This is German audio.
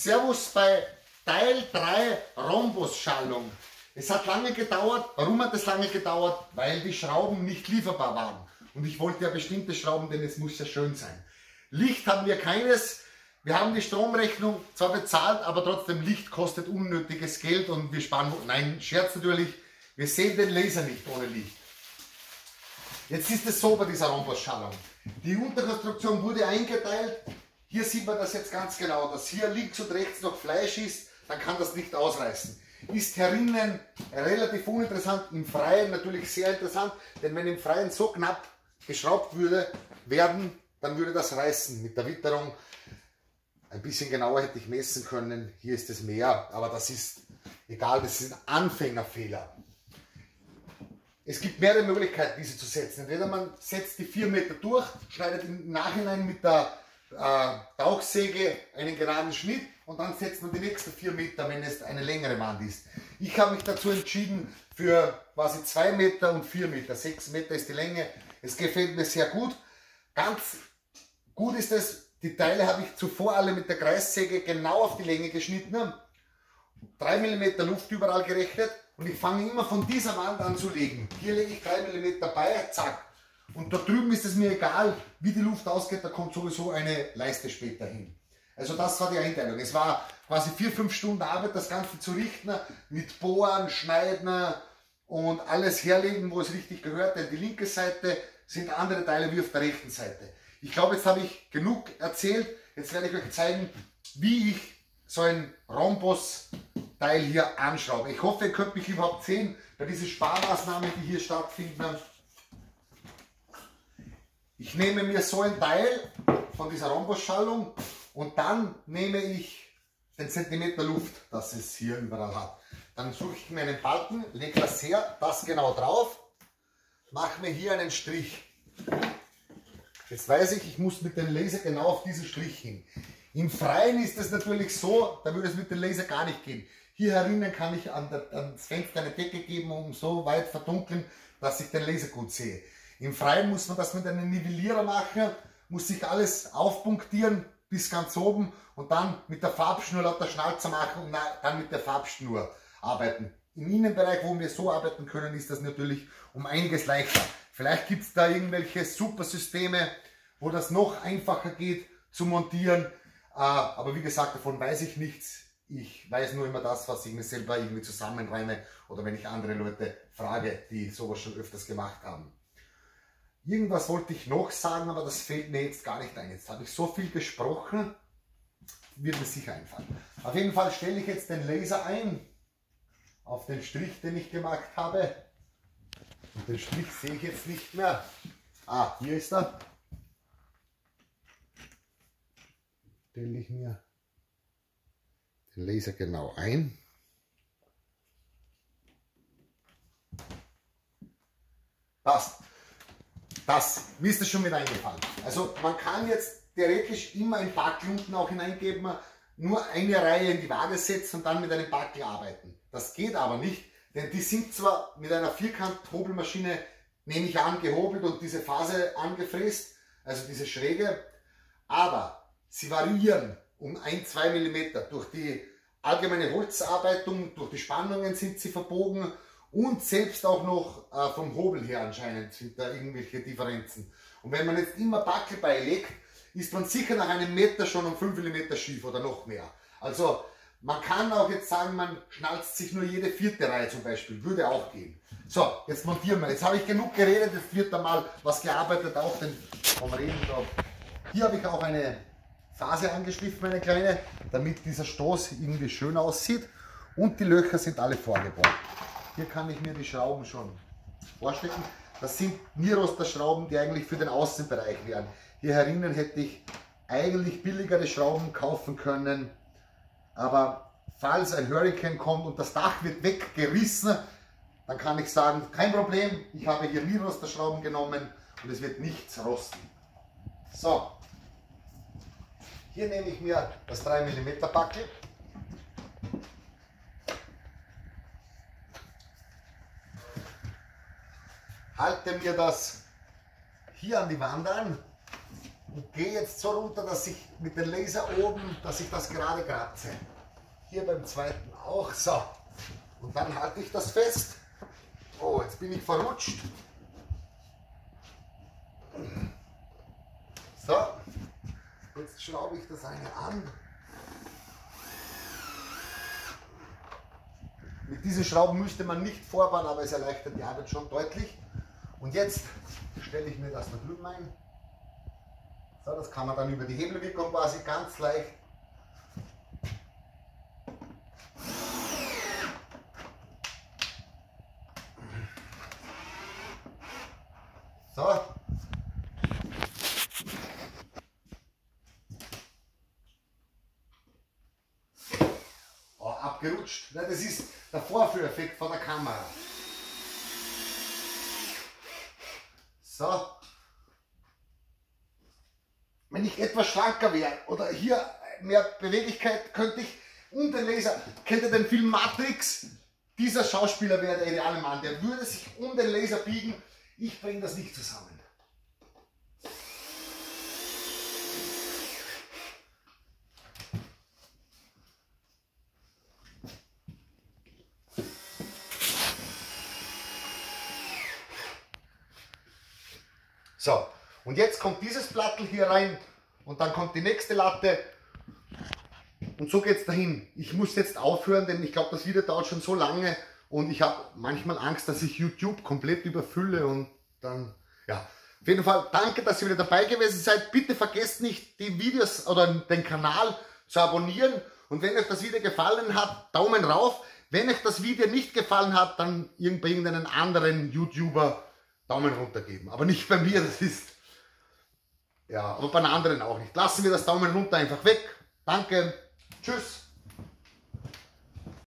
Servus bei Teil 3 Rhombusschalung. Es hat lange gedauert. Warum hat es lange gedauert? Weil die Schrauben nicht lieferbar waren. Und ich wollte ja bestimmte Schrauben, denn es muss ja schön sein. Licht haben wir keines. Wir haben die Stromrechnung zwar bezahlt, aber trotzdem Licht kostet unnötiges Geld und wir sparen... Nein, Scherz natürlich. Wir sehen den Laser nicht ohne Licht. Jetzt ist es so bei dieser Rhombusschalung. Die Unterkonstruktion wurde eingeteilt. Hier sieht man das jetzt ganz genau, dass hier links und rechts noch Fleisch ist, dann kann das nicht ausreißen. Ist herinnen relativ uninteressant, im Freien natürlich sehr interessant, denn wenn im Freien so knapp geschraubt werden, dann würde das reißen mit der Witterung. Ein bisschen genauer hätte ich messen können, hier ist es mehr, aber das ist egal, das ist ein Anfängerfehler. Es gibt mehrere Möglichkeiten, diese zu setzen. Entweder man setzt die 4 Meter durch, schneidet im Nachhinein mit der Tauchsäge einen geraden Schnitt und dann setzt man die nächsten 4 Meter, wenn es eine längere Wand ist. Ich habe mich dazu entschieden für quasi 2 Meter und 4 Meter. 6 Meter ist die Länge. Es gefällt mir sehr gut. Ganz gut ist es, die Teile habe ich zuvor alle mit der Kreissäge genau auf die Länge geschnitten. 3 mm Luft überall gerechnet und ich fange immer von dieser Wand an zu legen. Hier lege ich 3 mm bei, zack. Und da drüben ist es mir egal, wie die Luft ausgeht, da kommt sowieso eine Leiste später hin. Also das war die Einteilung. Es war quasi 4-5 Stunden Arbeit, das Ganze zu richten, mit Bohren, Schneiden und alles herlegen, wo es richtig gehört. Denn die linke Seite sind andere Teile wie auf der rechten Seite. Ich glaube, jetzt habe ich genug erzählt. Jetzt werde ich euch zeigen, wie ich so ein Rhombus-Teil hier anschraube. Ich hoffe, ihr könnt mich überhaupt sehen, bei dieser Sparmaßnahme, die hier stattfinden. Ich nehme mir so ein Teil von dieser Rhombusschalung und dann nehme ich den Zentimeter Luft, das es hier überall hat. Dann suche ich mir einen Balken, lege das her, das genau drauf, mache mir hier einen Strich. Jetzt weiß ich, ich muss mit dem Laser genau auf diesen Strich hin. Im Freien ist es natürlich so, da würde es mit dem Laser gar nicht gehen. Hier herinnen kann ich ans Fenster eine Decke geben, um so weit verdunkeln, dass ich den Laser gut sehe. Im Freien muss man das mit einem Nivellierer machen, muss sich alles aufpunktieren bis ganz oben und dann mit der Farbschnur lauter Schnalzer machen und dann mit der Farbschnur arbeiten. Im Innenbereich, wo wir so arbeiten können, ist das natürlich um einiges leichter. Vielleicht gibt es da irgendwelche Supersysteme, wo das noch einfacher geht zu montieren, aber wie gesagt, davon weiß ich nichts. Ich weiß nur immer das, was ich mir selber irgendwie zusammenreime oder wenn ich andere Leute frage, die sowas schon öfters gemacht haben. Irgendwas wollte ich noch sagen, aber das fällt mir jetzt gar nicht ein. Jetzt habe ich so viel gesprochen, wird mir sicher einfallen. Auf jeden Fall stelle ich jetzt den Laser ein auf den Strich, den ich gemacht habe. Und den Strich sehe ich jetzt nicht mehr. Ah, hier ist er. Stelle ich mir den Laser genau ein. Passt. Mir ist das schon mit eingefallen. Also man kann jetzt theoretisch immer ein Backel unten auch hineingeben, nur eine Reihe in die Waage setzen und dann mit einem Backel arbeiten. Das geht aber nicht, denn die sind zwar mit einer Vierkant-Hobelmaschine, nehme ich an, gehobelt und diese Phase angefräst, also diese Schräge, aber sie variieren um 1-2 mm. Durch die allgemeine Holzarbeitung, durch die Spannungen sind sie verbogen. Und selbst auch noch vom Hobel her anscheinend sind da irgendwelche Differenzen. Und wenn man jetzt immer Backel beilegt, ist man sicher nach einem Meter schon um 5 mm schief oder noch mehr. Also man kann auch jetzt sagen, man schnalzt sich nur jede 4. Reihe zum Beispiel. Würde auch gehen. So, jetzt montieren wir. Jetzt habe ich genug geredet, jetzt wird da mal was gearbeitet, auch vom Reden da. Hier habe ich auch eine Phase angeschliffen, eine kleine, damit dieser Stoß irgendwie schön aussieht. Und die Löcher sind alle vorgebohrt. Hier kann ich mir die Schrauben schon vorstecken. Das sind Niroster-Schrauben, die eigentlich für den Außenbereich wären. Hier herinnen hätte ich eigentlich billigere Schrauben kaufen können. Aber falls ein Hurricane kommt und das Dach wird weggerissen, dann kann ich sagen, kein Problem, ich habe hier Niroster-Schrauben genommen und es wird nichts rosten. So, hier nehme ich mir das 3 mm Backel. Halte mir das hier an die Wand an und gehe jetzt so runter, dass ich mit dem Laser oben, dass ich das gerade kratze. Hier beim zweiten auch. So. Und dann halte ich das fest. Oh, jetzt bin ich verrutscht. So. Jetzt schraube ich das eine an. Mit diesen Schrauben müsste man nicht vorbauen, aber es erleichtert die Arbeit schon deutlich. Und jetzt stelle ich mir das da drüben ein. So, das kann man dann über die Hebelwirkung quasi ganz leicht. So. Oh, abgerutscht. Das ist der Vorführeffekt von der Kamera. So. Wenn ich etwas schlanker wäre oder hier mehr Beweglichkeit, könnte ich um den Laser, kennt ihr den Film Matrix? Dieser Schauspieler wäre der ideale Mann, der würde sich um den Laser biegen. Ich bringe das nicht zusammen. So, und jetzt kommt dieses Plattel hier rein und dann kommt die nächste Latte und so geht es dahin. Ich muss jetzt aufhören, denn ich glaube, das Video dauert schon so lange und ich habe manchmal Angst, dass ich YouTube komplett überfülle und dann, ja. Auf jeden Fall danke, dass ihr wieder dabei gewesen seid. Bitte vergesst nicht, die Videos oder den Kanal zu abonnieren und wenn euch das Video gefallen hat, Daumen rauf. Wenn euch das Video nicht gefallen hat, dann bei irgendeinem anderen YouTuber Daumen runter geben. Aber nicht bei mir, das ist, ja, aber bei den anderen auch nicht. Lassen wir das Daumen runter einfach weg. Danke, tschüss.